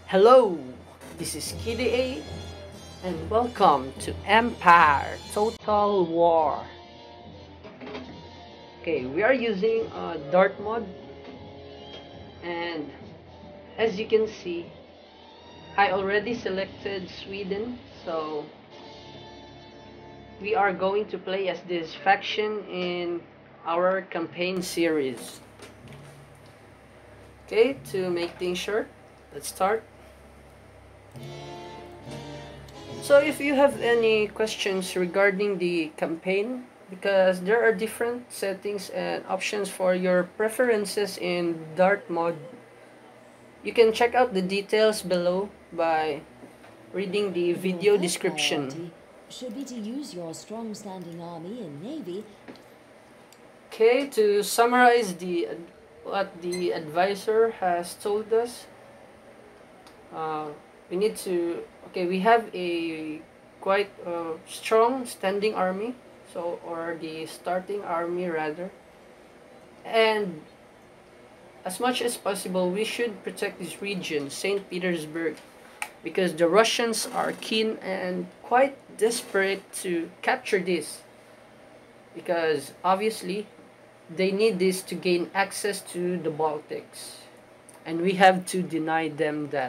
Hello, this is Kitty A, and welcome to Empire Total War. Okay, we are using Darthmod, and as you can see, I already selected Sweden, so we are going to play as this faction in our campaign series. Okay, to make things short, let's start. So if you have any questions regarding the campaign, because there are different settings and options for your preferences in Darthmod, you can check out the details below by reading the video Your first description. priority should be to use your strong standing army and navy. Okay, to summarize what the advisor has told us, uh, we need to, okay, we have a quite strong standing army, so, or the starting army rather, and as much as possible we should protect this region, St. Petersburg, because the Russians are keen and quite desperate to capture this, because obviously they need this to gain access to the Baltics, and we have to deny them that.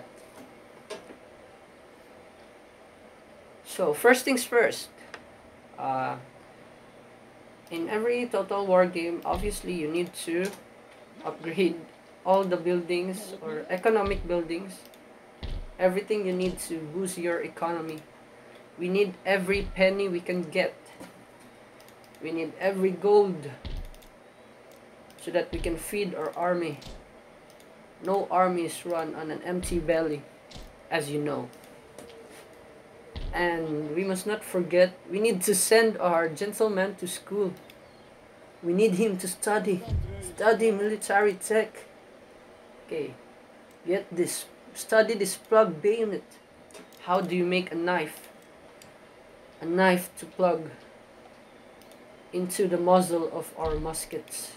So first things first, uh, in every Total War game, obviously you need to upgrade all the buildings or economic buildings, everything you need to boost your economy. We need every penny we can get. We need every gold so that we can feed our army. No army is run on an empty belly, as you know. And we must not forget, we need to send our gentleman to school. We need him to study military tech. Okay, study this plug bayonet. How do you make a knife? A knife to plug into the muzzle of our muskets.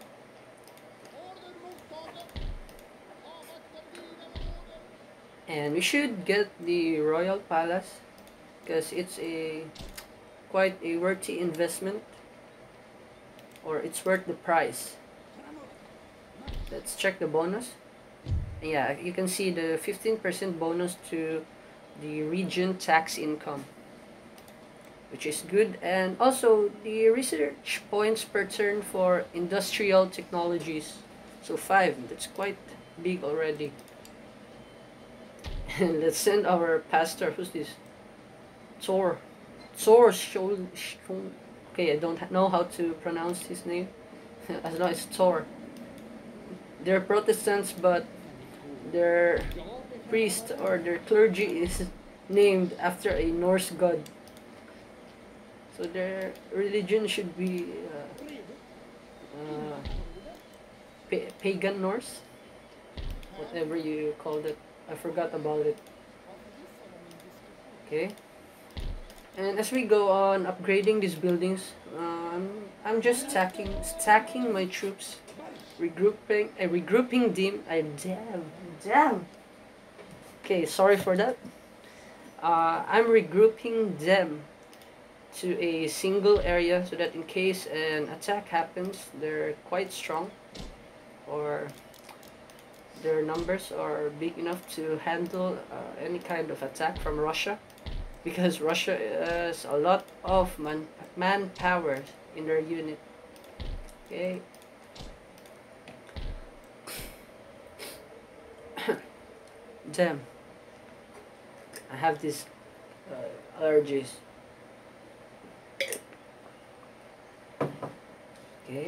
And we should get the Royal Palace because it's quite a worthy investment, or it's worth the price. Let's check the bonus. Yeah, you can see the 15% bonus to the region tax income, which is good, and also the research points per turn for industrial technologies. So 5, that's quite big already. And let's send our pastor, who's this? Thor. Okay, I don't know how to pronounce his name. As long as Thor. They're Protestants, but their priest or their clergy is named after a Norse god. So their religion should be pagan Norse, whatever you called it. I forgot about it. Okay. And as we go on upgrading these buildings, I'm just stacking my troops, regrouping them. Damn. Okay, sorry for that. I'm regrouping them to a single area so that in case an attack happens, they're quite strong, or their numbers are big enough to handle any kind of attack from Russia, because Russia has a lot of manpower in their unit. Okay. Damn. I have these allergies. Okay.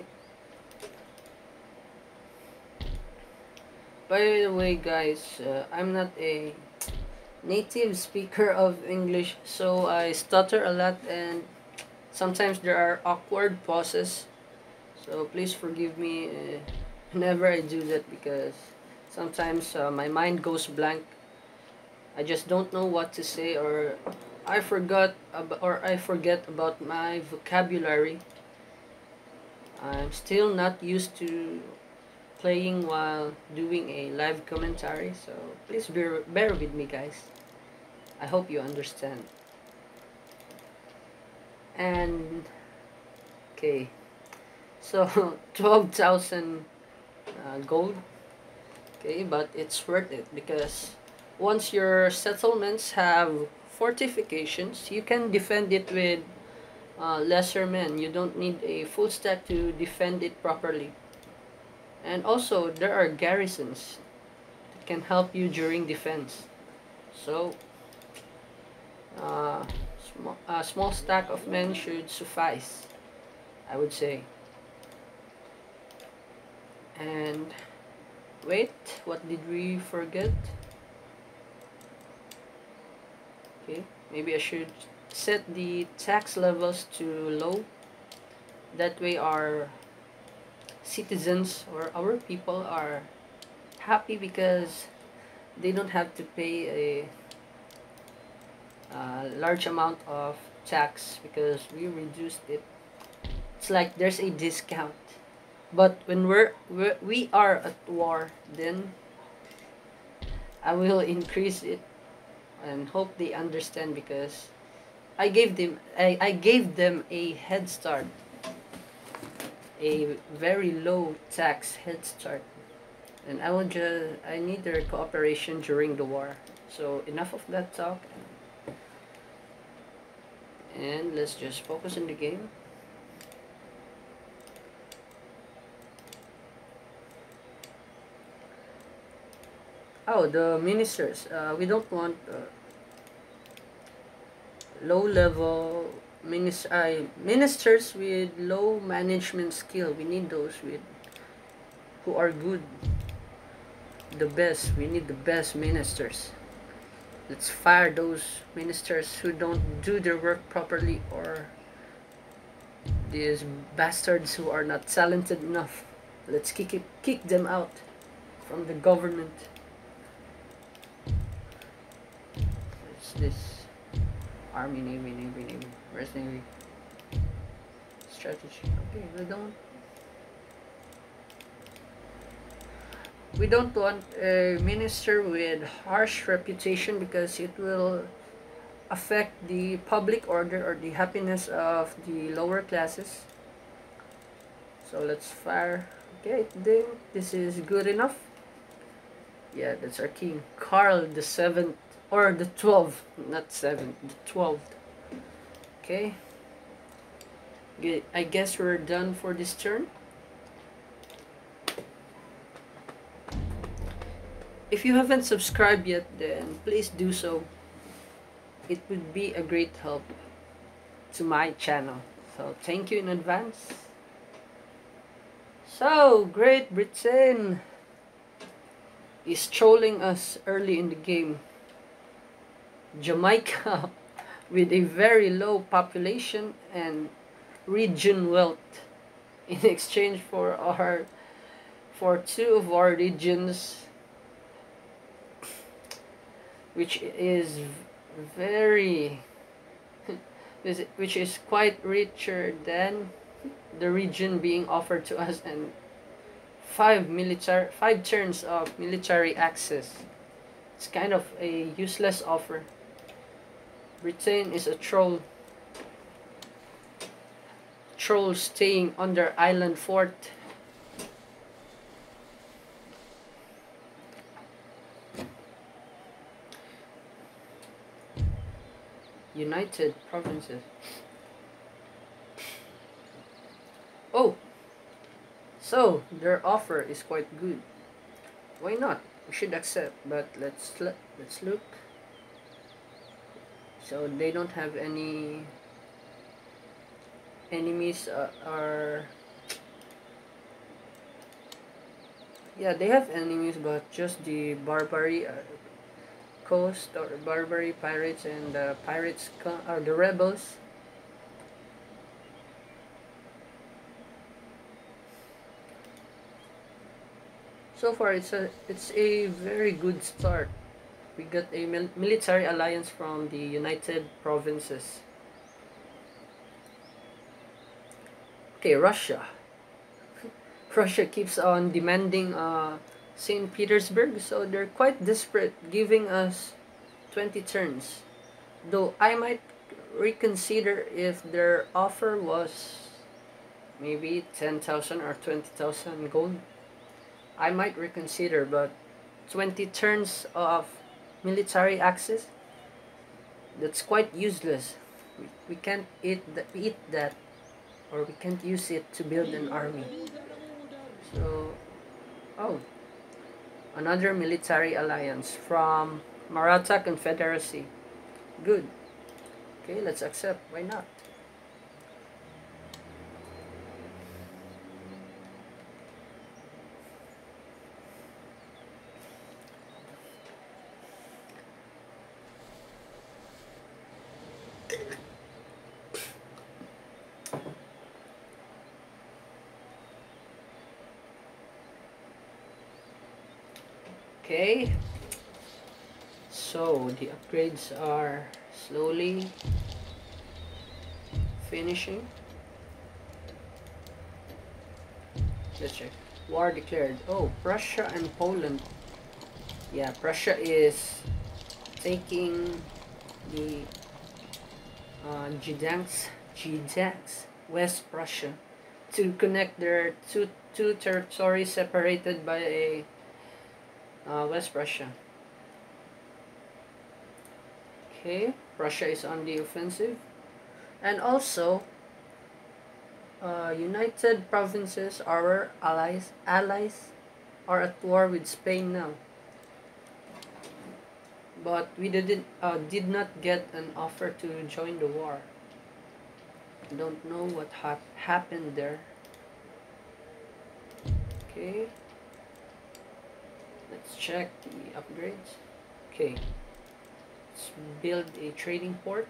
By the way, guys, I'm not a native speaker of English, so I stutter a lot and sometimes there are awkward pauses. So please forgive me whenever I do that, because sometimes my mind goes blank. I just don't know what to say, or I forget about my vocabulary. I'm still not used to playing while doing a live commentary, so please bear with me, guys. I hope you understand. And okay, so 12,000 gold. Okay, but it's worth it because once your settlements have fortifications, you can defend it with lesser men. You don't need a full stack to defend it properly. And also, there are garrisons that can help you during defense. So, uh, a small stack of men should suffice, I would say. And wait, what did we forget? Okay, maybe I should set the tax levels to low. That way our citizens or our people are happy because they don't have to pay a large amount of tax because we reduced it. It's like there's a discount. But when we are at war, then I will increase it and hope they understand because I gave them a head start, a very low tax head start, and I need their cooperation during the war. So enough of that talk, and let's just focus on the game. Oh, the ministers. We don't want low-level ministers with low management skill. We need those with who are good. The best. We need the best ministers. Let's fire those ministers who don't do their work properly, or these bastards who are not talented enough. Let's kick them out from the government. What's this? Army, Navy. Where's Navy? Strategy. Okay, we don't want a minister with harsh reputation because it will affect the public order or the happiness of the lower classes. So let's fire. Okay, I think this is good enough. Yeah, that's our king. Carl the 7th, or the 12th, not 7th, the 12th. Okay. I guess we're done for this turn. If you haven't subscribed yet, then please do so. It would be a great help to my channel. So thank you in advance. So, Great Britain is trolling us early in the game. Jamaica with a very low population and region wealth in exchange for two of our regions, which is very which is quite richer than the region being offered to us, and 5 turns of military access. It's kind of a useless offer. Britain is a troll staying under island fort. United Provinces. Oh, so their offer is quite good. Why not? We should accept, but let's look. So they don't have any enemies, yeah, they have enemies, but just the Barbary coast, or Barbary pirates, and the pirates are the rebels. So far, it's a very good start. We got a military alliance from the United Provinces. Okay, Russia. Russia keeps on demanding St. Petersburg, so they're quite desperate, giving us 20 turns. Though I might reconsider if their offer was maybe 10,000 or 20,000 gold. I might reconsider, but 20 turns of military access, that's quite useless. We can't eat that, or we can't use it to build an army. So, oh, another military alliance from Maratha Confederacy. Good. Okay, let's accept. Why not? Okay, so the upgrades are slowly finishing. Let's check. War declared. Oh, Prussia and Poland. Yeah, Prussia is taking the Gdansk, West Prussia, to connect their two territories separated by a West Prussia. Okay, Russia is on the offensive, and also United Provinces, our allies are at war with Spain now. But we did not get an offer to join the war. Don't know what happened there. Okay, let's check the upgrades. Okay, let's build a trading port,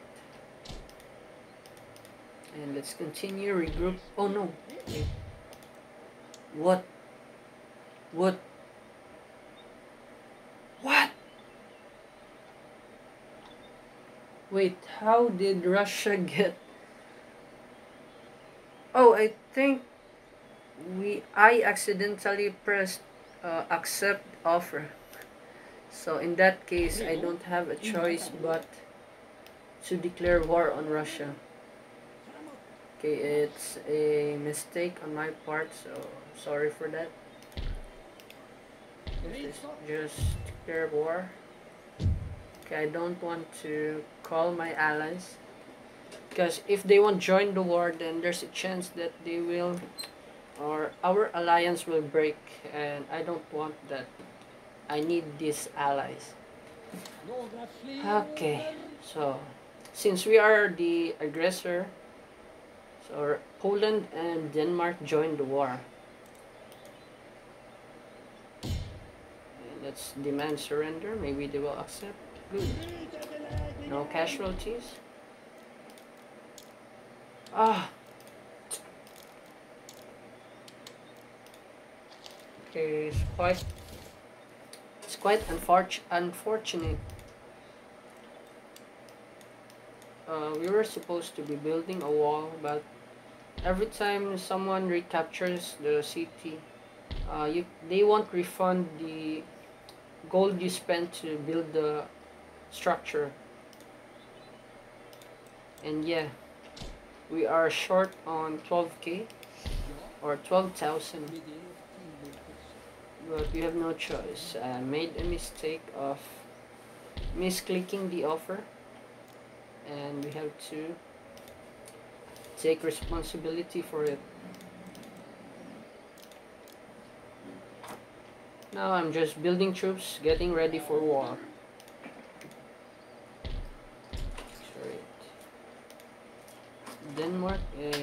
and let's continue regroup. Oh no! Okay. What? What? What? Wait, how did Russia get? Oh, I think I accidentally pressed accept offer. So in that case, I don't have a choice but to declare war on Russia. Okay, it's a mistake on my part, so sorry for that. Just declare war. Okay, I don't want to call my allies, because if they won't join the war, then there's a chance that they will, or our alliance will break, and I don't want that. I need these allies. Okay, so since we are the aggressor, so Poland and Denmark joined the war. And let's demand surrender. Maybe they will accept. Good. No casualties. Ah. Okay, it's quite unfortunate. We were supposed to be building a wall, but every time someone recaptures the city, they won't refund the gold you spent to build the structure. And yeah, we are short on 12k or 12,000, but we have no choice. I made a mistake of misclicking the offer, and we have to take responsibility for it. Now I'm just building troops, getting ready for war. Sorry. Denmark,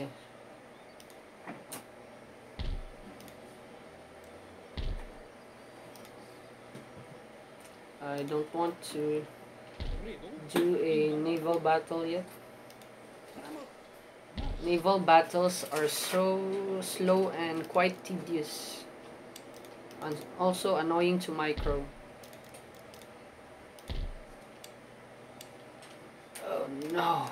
I don't want to do a naval battle yet. Naval battles are so slow and quite tedious, and also annoying to micro. Oh no.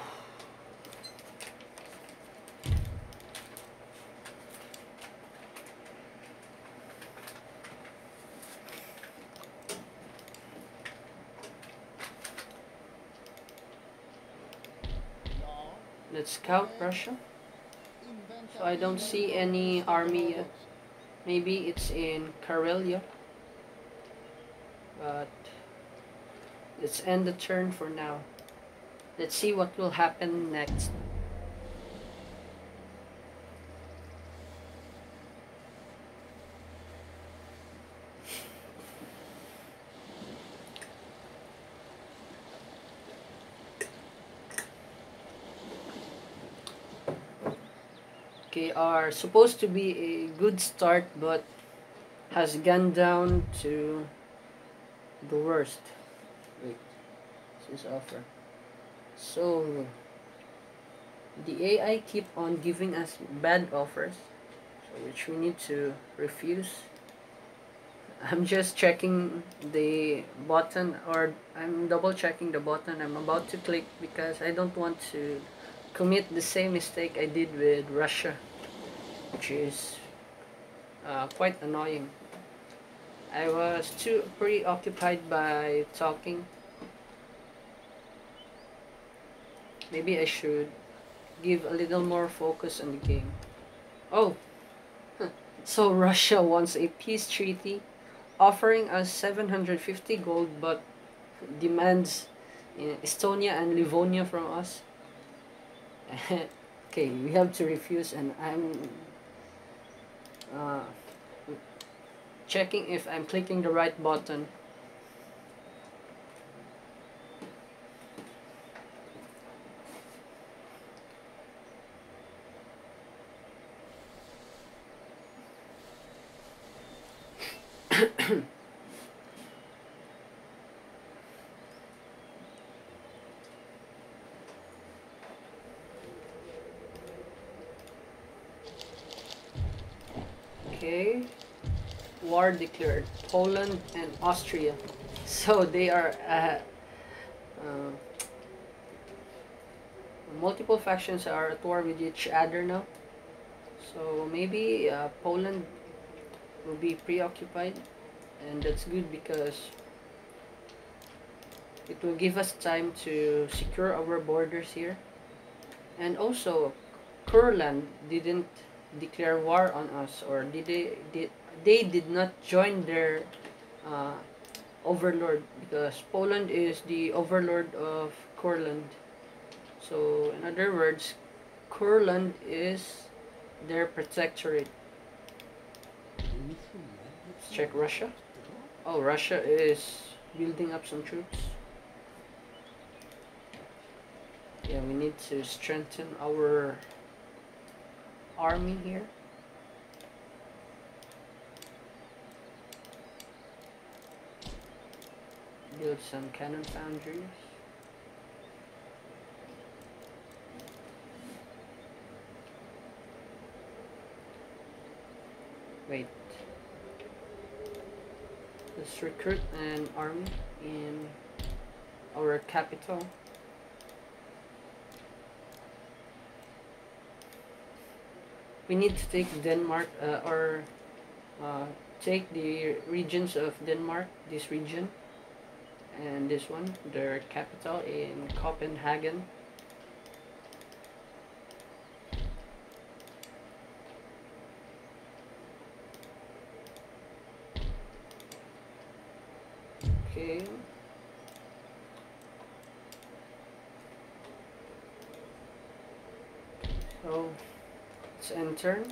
Let's scout Russia. So I don't see any army yet. Maybe it's in Karelia. But let's end the turn for now. Let's see what will happen next. Okay, are supposed to be a good start, but has gone down to the worst. Wait, this is offer. So the AI keep on giving us bad offers, so which we need to refuse. I'm just checking the button, or I'm double checking the button I'm about to click, because I don't want to commit the same mistake I did with Russia, which is quite annoying. I was too preoccupied by talking. Maybe I should give a little more focus on the game. Oh, so Russia wants a peace treaty offering us 750 gold, but demands Estonia and Livonia from us. Okay, we have to refuse, and I'm uh, checking if I'm clicking the right button. Okay, war declared. Poland and Austria. So they are multiple factions are at war with each other now. So maybe Poland will be preoccupied, and that's good because it will give us time to secure our borders here. And also, Kurland didn't declare war on us, or they did not join their uh, overlord, because Poland is the overlord of Kurland. So in other words, Kurland is their protectorate. Let's check Russia. Oh, Russia is building up some troops. Yeah, we need to strengthen our army here. Build some cannon foundries. Wait. Let's recruit an army in our capital. We need to take Denmark, or take the regions of Denmark, this region, and this one, their capital in Copenhagen. Okay. So let's enter.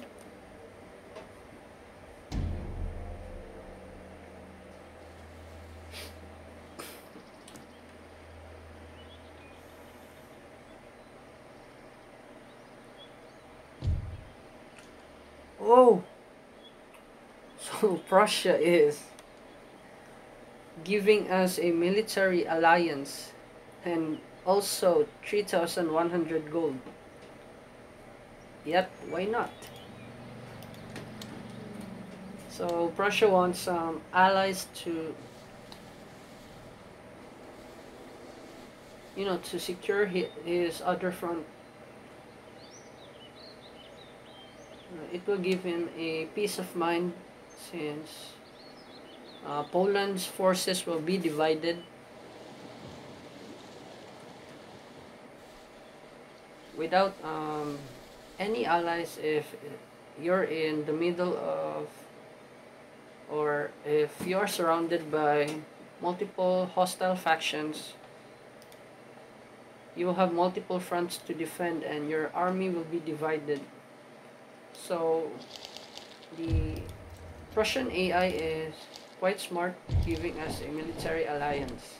Oh, so Prussia is giving us a military alliance and also 3,100 gold. Yep, why not? So Prussia wants some allies to, to secure his other front. It will give him a peace of mind, since Poland's forces will be divided. without any allies, if you're in the middle of, or if you're surrounded by multiple hostile factions, you will have multiple fronts to defend and your army will be divided. So the Russian AI is quite smart, giving us a military alliance.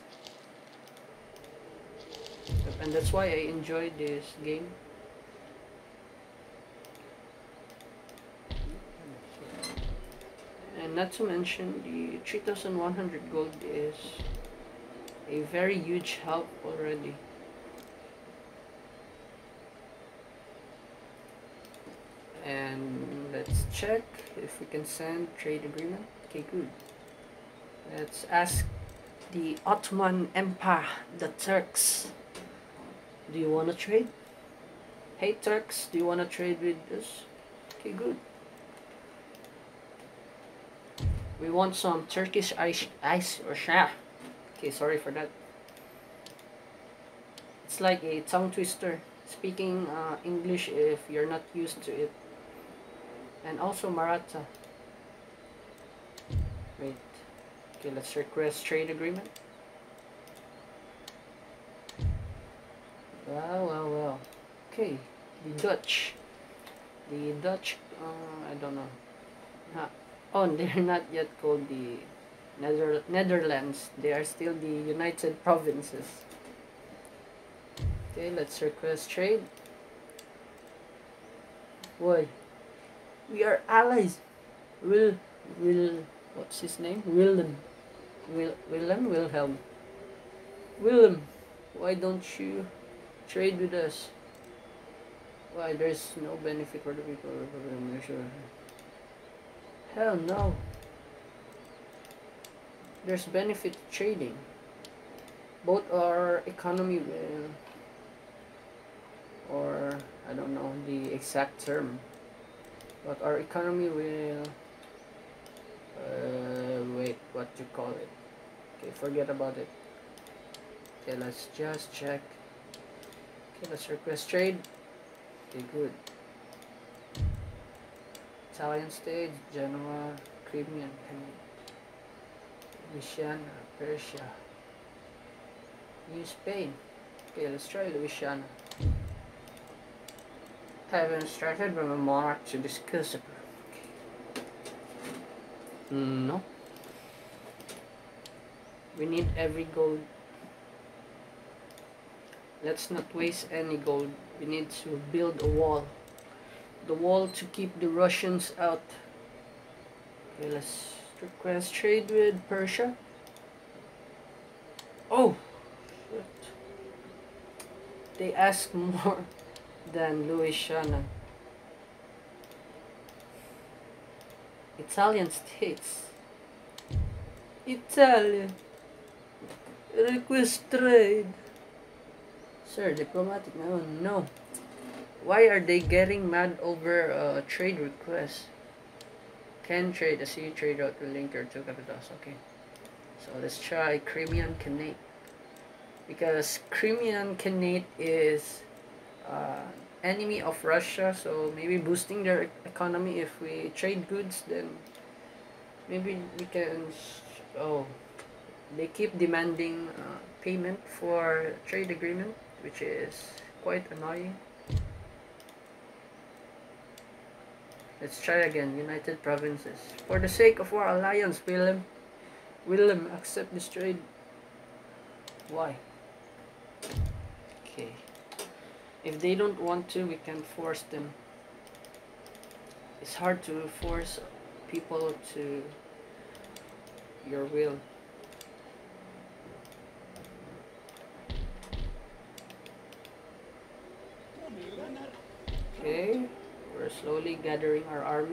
And that's why I enjoy this game. And not to mention, the 3100 gold is a very huge help already. And let's check if we can send trade agreement. Okay, good. Let's ask the Ottoman Empire, the Turks. Do you want to trade? Hey Turks, do you want to trade with us? Okay, good. We want some Turkish ice or shah. Okay, sorry for that. It's like a tongue twister. Speaking English if you're not used to it. And also Maratha. Wait. Okay, let's request trade agreement. Well. Okay, the Dutch. The Dutch, I don't know. Oh, they're not yet called the Netherlands. They are still the United Provinces. Okay, let's request trade. Boy, we are allies. Will, what's his name? Wilhelm. Wilhelm, why don't you trade with us? Why, there's no benefit for the people. Hell no. There's benefit to trading. Both our economy will, or I don't know the exact term, but our economy will, wait, what you call it? Okay, forget about it. Okay, let's just check. Okay, let's request trade. Okay, good. Italian states, Genoa, Crimean, Louisiana, Persia, New Spain. Okay, let's try Louisiana. Have been instructed by my monarch to discuss it. Okay. No. We need every gold. Let's not waste any gold. We need to build a wall. The wall to keep the Russians out. Okay, let's request trade with Persia. Oh, shit. They ask more than Louisiana. Italian states. Italy. Request trade. Sir, diplomatic. No. Why are they getting mad over a trade request? Can trade. I see you trade out the link or two capitals. Okay. So let's try Crimean Khanate. Because Crimean Khanate is enemy of Russia, so maybe boosting their economy. If we trade goods, then maybe we can. Oh, they keep demanding payment for trade agreement, which is quite annoying. Let's try again. United Provinces. For the sake of our alliance, Willem, accept this trade. Why? Okay. If they don't want to, we can force them. It's hard to force people to your will. Okay, we're slowly gathering our army.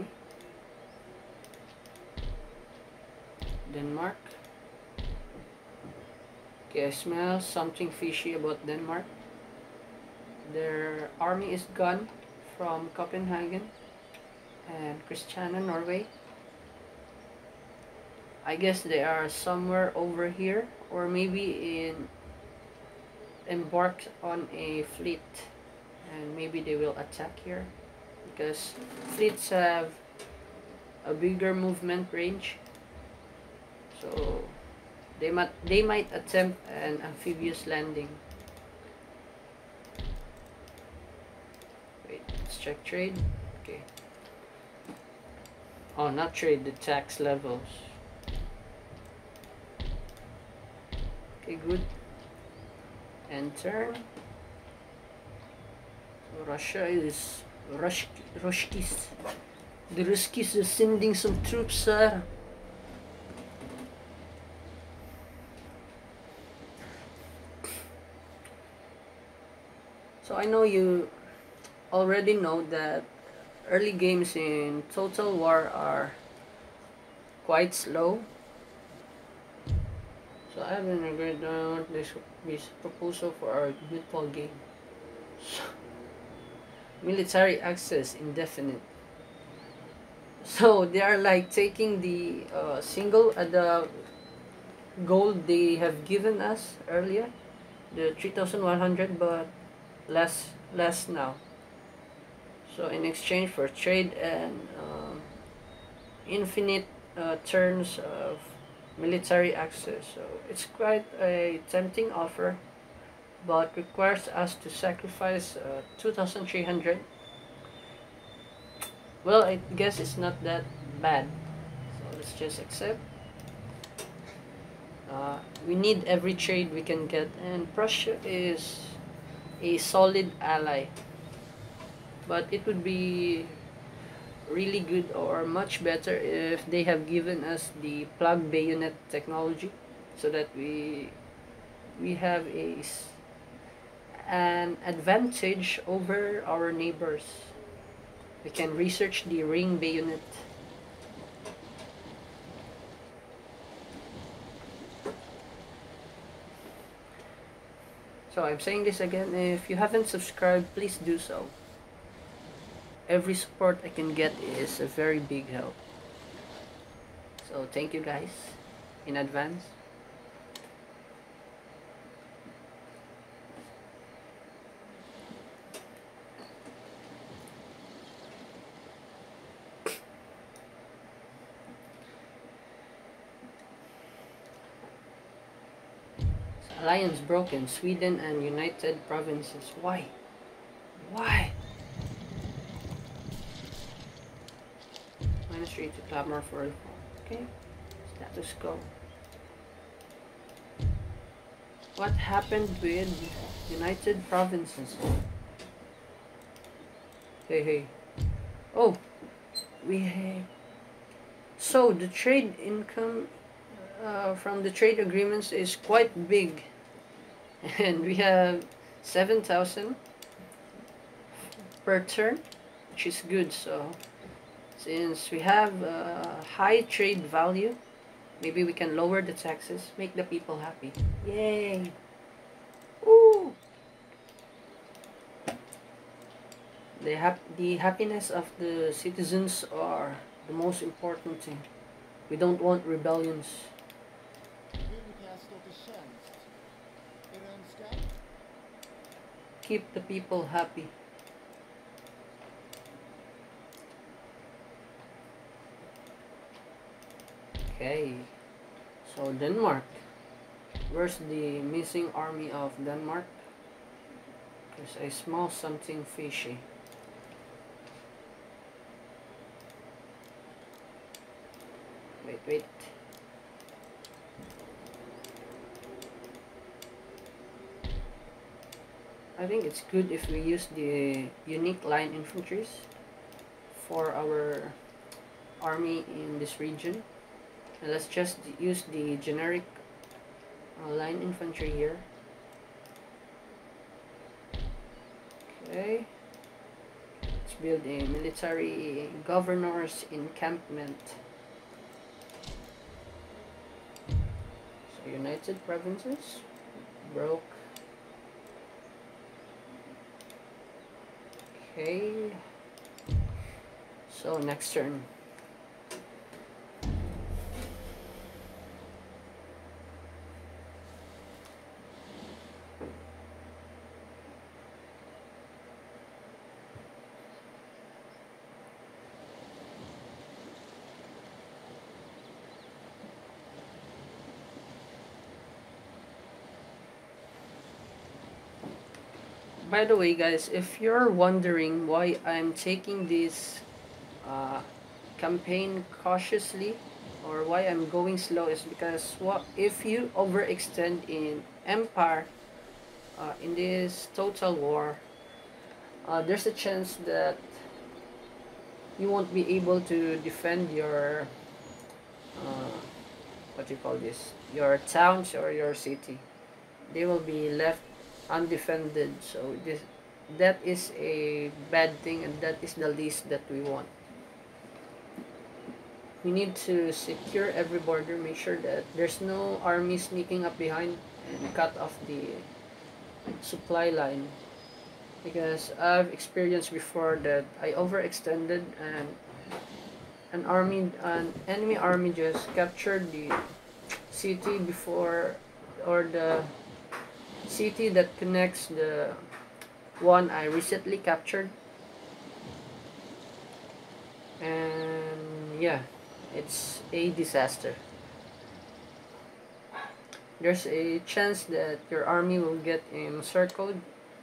Denmark. Okay, I smell something fishy about Denmark. Their army is gone from Copenhagen and Christiania, Norway. I guess they are somewhere over here, or maybe embarked on a fleet. and maybe they will attack here because fleets have a bigger movement range, so they might attempt an amphibious landing. Wait, let's check trade. Okay. Oh, not trade, the tax levels. Okay, good. And turn. So Russia is Ruskis. The Ruskis are sending some troops, sir. So I know you already know that early games in Total War are quite slow. So I haven't agreed on this proposal for our mutual game. Military access indefinite. So they are like taking the the gold they have given us earlier, the 3,100, but less now. So in exchange for trade and infinite turns of military access. So it's quite a tempting offer, but requires us to sacrifice 2,300. Well, I guess it's not that bad. So let's just accept. We need every trade we can get, and Prussia is a solid ally. But it would be really good or much better if they have given us the plug bayonet technology, so that we have an advantage over our neighbors. We can research the ring bayonet. So I'm saying this again, if you haven't subscribed, please do so. Every support I can get is a very big help. So thank you guys in advance. Alliance broken, Sweden and United Provinces. Why? Why? -3 to clamor for reform. Okay. Status quo. What happened with United Provinces? Hey. Oh, we. So the trade income from the trade agreements is quite big, and we have 7,000 per turn, which is good. So since we have high trade value, maybe we can lower the taxes, make the people happy. Yay! Woo! The happiness of the citizens are the most important thing. We don't want rebellions. Keep the people happy. Okay, so Denmark. Where's the missing army of Denmark? Because I smell something fishy. Wait. I think it's good if we use the unique line infantries for our army in this region. And let's just use the generic line infantry here. Okay. Let's build a military governor's encampment. So United Provinces broke. Okay. So next turn. By the way, guys, if you're wondering why I'm taking this uh, campaign cautiously, or why I'm going slow, is because what if you overextend in Empire, in this total war, there's a chance that you won't be able to defend your uh, what you call this, your towns or your city. They will be left undefended. So that is a bad thing, and that is the least that we want. We need to secure every border, make sure that there's no army sneaking up behind and cut off the supply line. Because I've experienced before that I overextended, and an enemy army just captured the city before, or the city that connects the one I recently captured. And yeah, it's a disaster. There's a chance that your army will get encircled,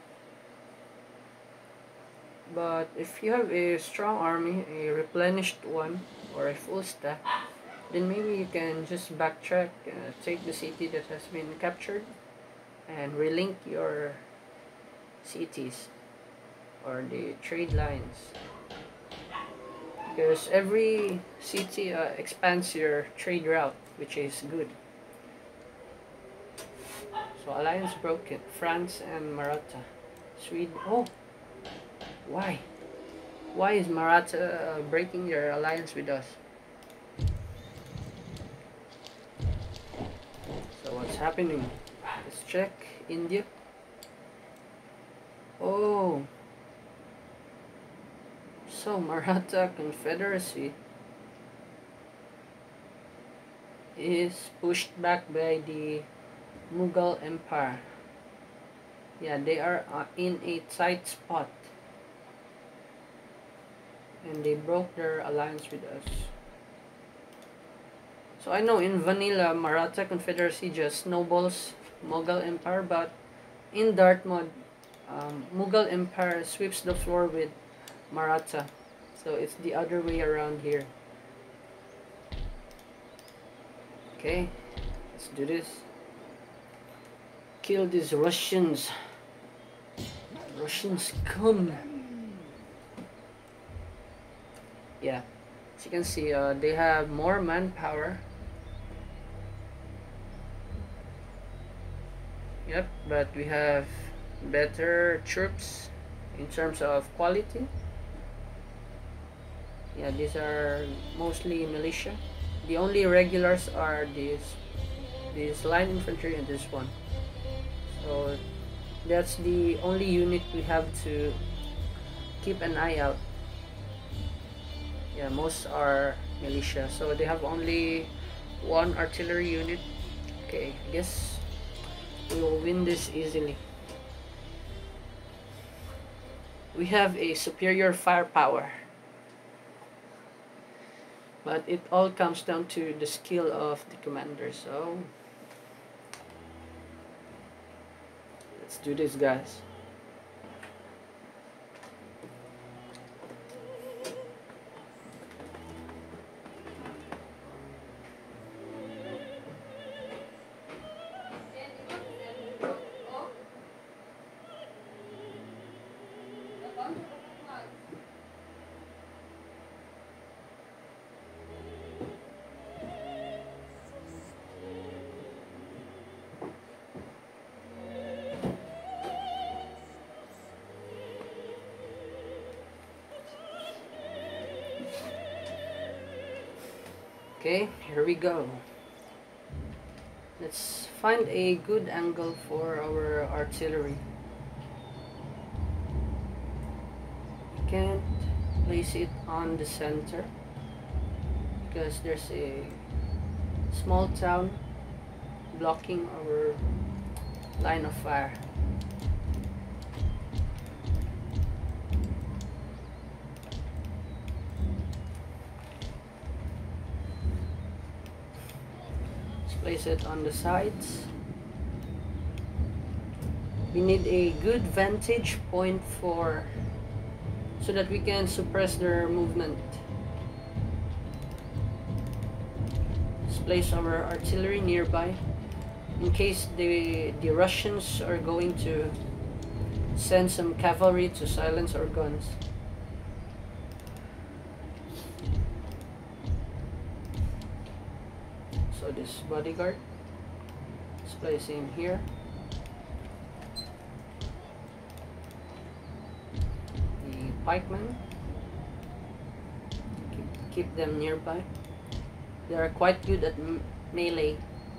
but if you have a strong army, a replenished one, or a full stack, then maybe you can just backtrack, take the city that has been captured, and relink your cities or the trade lines. Because every city expands your trade route, which is good. So alliance broken. France and Maratha. Sweden. Oh, why? Why is Maratha breaking their alliance with us? So what's happening? Let's check. India. Oh, so Maratha Confederacy is pushed back by the Mughal Empire. Yeah, they are in a tight spot, and they broke their alliance with us. So I know in vanilla, Maratha Confederacy just snowballs Mughal Empire, but in Darthmod, Mughal Empire sweeps the floor with Maratha. So it's the other way around here. Okay, let's do this. Kill these Russians. Russians come. Yeah, as you can see, they have more manpower. Yep, but we have better troops in terms of quality. Yeah, these are mostly militia. The only regulars are this line infantry and this one. So that's the only unit we have to keep an eye out. Yeah, most are militia, so they have only one artillery unit. Okay, I guess we will win this easily. We have a superior firepower, but it all comes down to the skill of the commander. So let's do this, guys. Okay, here we go. Let's find a good angle for our artillery. We can't place it on the center because there's a small town blocking our line of fire. Place it on the sides. We need a good vantage point so that we can suppress their movement. Let's place our artillery nearby in case the Russians are going to send some cavalry to silence our guns. So this bodyguard, let's place him here. The pikemen, keep them nearby. They are quite good at melee.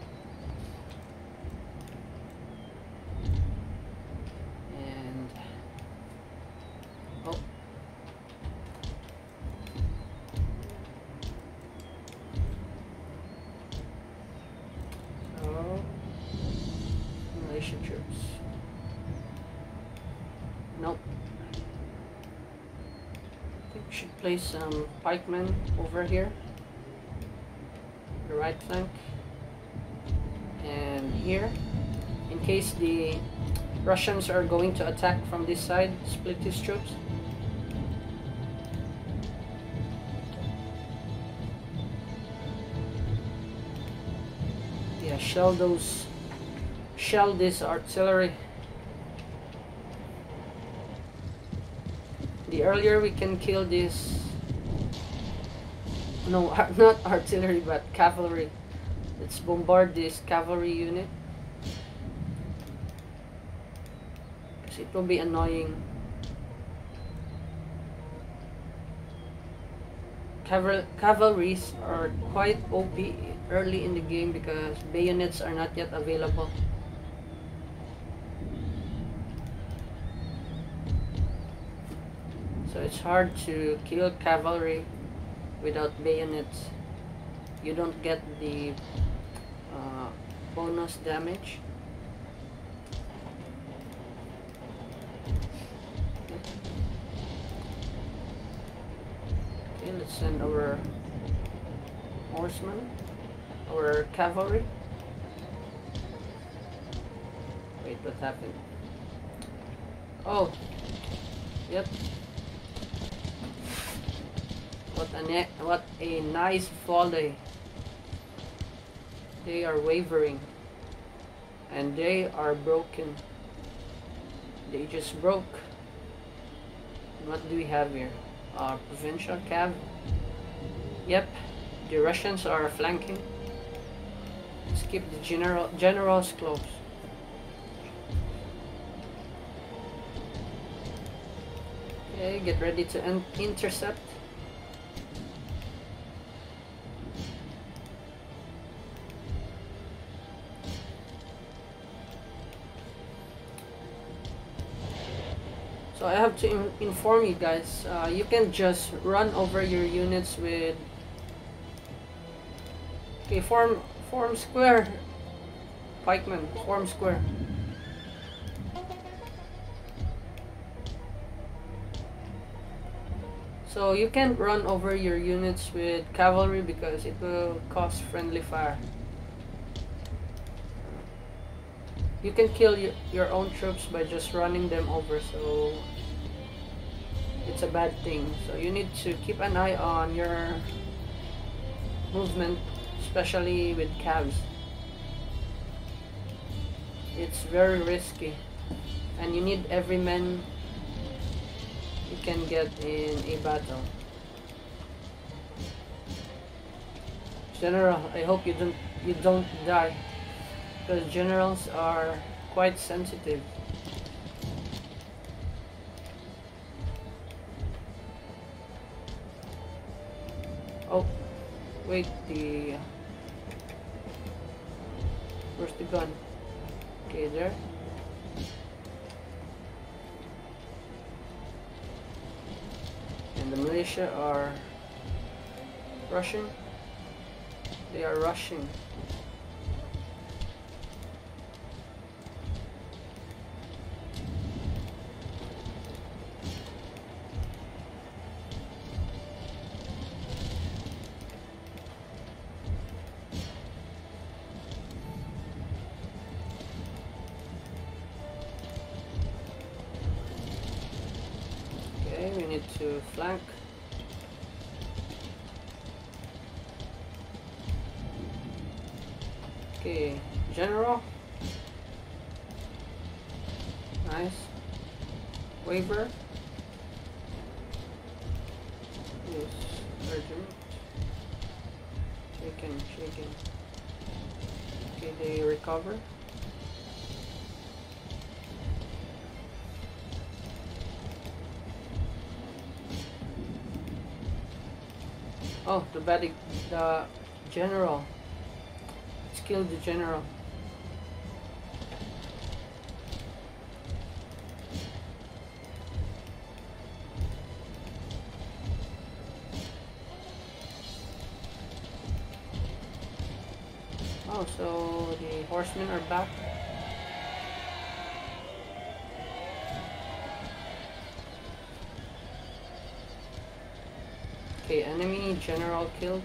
And oh, so militia troops. Nope. I think we should place some pikemen over here. The right flank and here, in case the Russians are going to attack from this side. Split these troops. Yeah, shell this artillery. The earlier we can kill this, no, not artillery but cavalry. Let's bombard this cavalry unit, because it will be annoying. Cavalries are quite OP early in the game because bayonets are not yet available. So it's hard to kill cavalry without bayonets. You don't get the bonus damage. Okay, let's send our horsemen, our cavalry. Wait, what happened? Oh, yep. What a nice volley. They are wavering. And they are broken. They just broke. What do we have here? Provincial cav. Yep, the Russians are flanking. Let's keep the generals close. Okay, get ready to intercept. So I have to inform you guys, you can just run over your units with... Okay, form square. Pikemen, form square. So you can't run over your units with cavalry because it will cause friendly fire. You can kill your own troops by just running them over, so it's a bad thing. So you need to keep an eye on your movement, especially with cavs. It's very risky, and you need every man you can get in a battle. General, I hope you don't die, because generals are quite sensitive. Oh, wait, where's the gun? Okay, there. And the militia are rushing. They are rushing. we need to flank. Okay, general. Nice. Waver. Yes, urgent. Shaken, shaken. Okay, they recover. Oh, the general. Let's kill the general. Oh, so the horsemen are back. Okay, enemy general killed.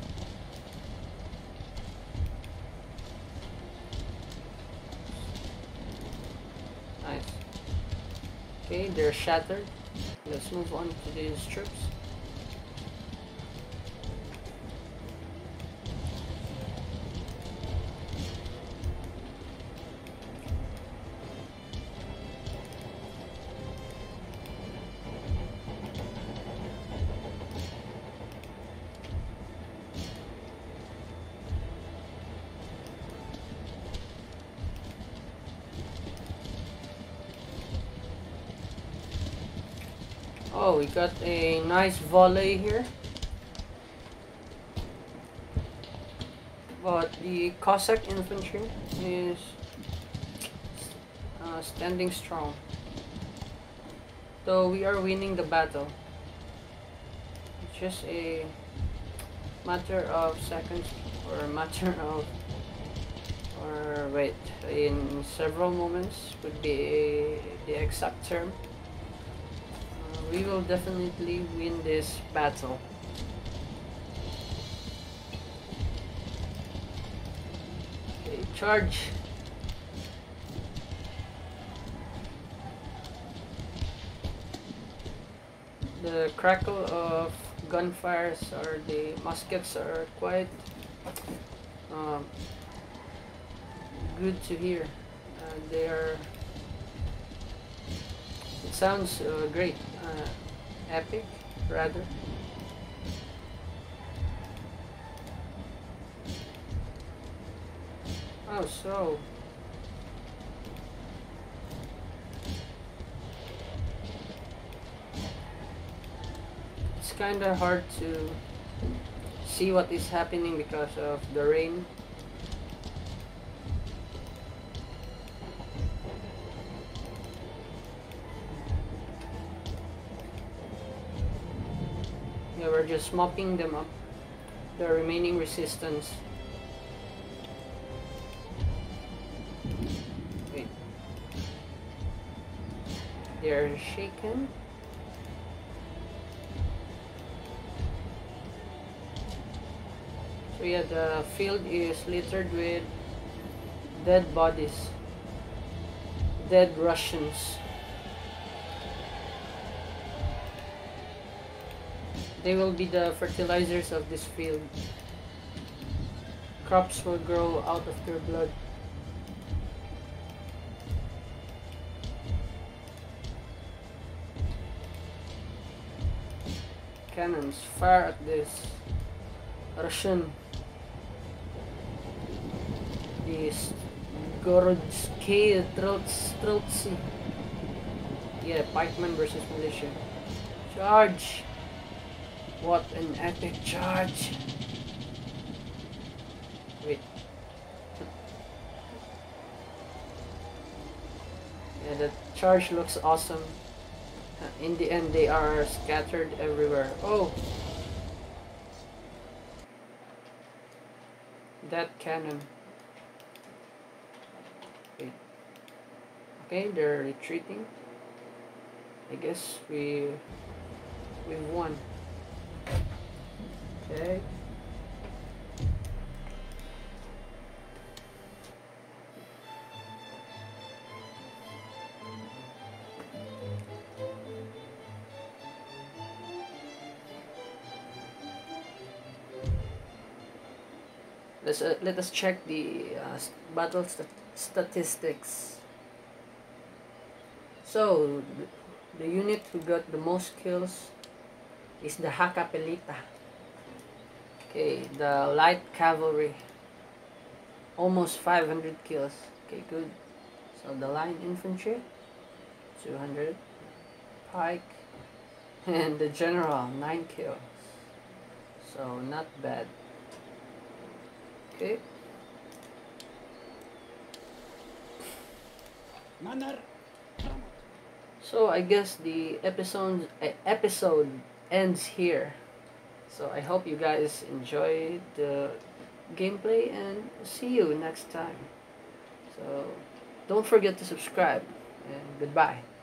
Nice. Okay, they're shattered. Let's move on to these troops. Oh, we got a nice volley here. But the Cossack infantry is standing strong. Though we are winning the battle. It's just a matter of seconds or a matter of or wait, in several moments would be the exact term. We will definitely win this battle. Okay, charge. The crackle of gunfires or the muskets are quite um, good to hear. They are. It sounds great, epic, rather. Oh, so it's kind of hard to see what is happening because of the rain. Yeah, we're just mopping them up, the remaining resistance. Wait. They're shaken. So yeah, the field is littered with dead bodies. Dead Russians. They will be the fertilizers of this field. Crops will grow out of their blood. Cannons, fire at this Russian. This Gorodskaya Streltsy. Yeah, pikeman versus militia. Charge! What an epic charge! Wait. Yeah, the charge looks awesome. In the end, they are scattered everywhere. Oh! That cannon. Wait. Okay, they're retreating. I guess we've won. Okay. Let us check the battle statistics. So the unit who got the most kills is the Hakapelita. Okay, the light cavalry, almost 500 kills. Okay, good. So the line infantry, 200. Pike, and the general, 9 kills. So not bad. Okay. So I guess the episode ends here. So I hope you guys enjoyed the gameplay and see you next time. So don't forget to subscribe and goodbye.